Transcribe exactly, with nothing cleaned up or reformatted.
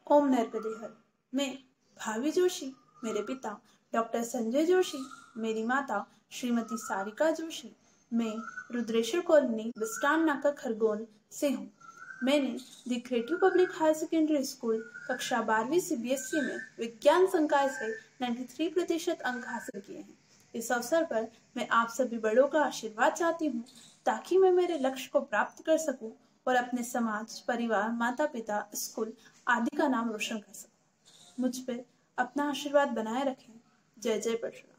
ओम नरकदेहर। मैं भावी जोशी, मेरे पिता डॉक्टर संजय जोशी, मेरी माता श्रीमती सारिका जोशी। मैं रुद्रेश्वर कॉलोनी बिस्टान नाका खरगोन से हूँ। मैंने the creative public higher secondary school कक्षा बारहवीं सीबीएसई में विज्ञान संकाय से तिरानवे प्रतिशत अंक हासिल किए हैं। इस अवसर पर मैं आप सभी बड़ों का आशीर्वाद चाहती हूँ ताकि मैं मेरे लक्ष्य को प्राप्त कर सकूं और अपने समाज, परिवार, माता पिता, स्कूल आदि का नाम रोशन कर सकूं। मुझ पे अपना आशीर्वाद बनाए रखें। जय जय परशुराम।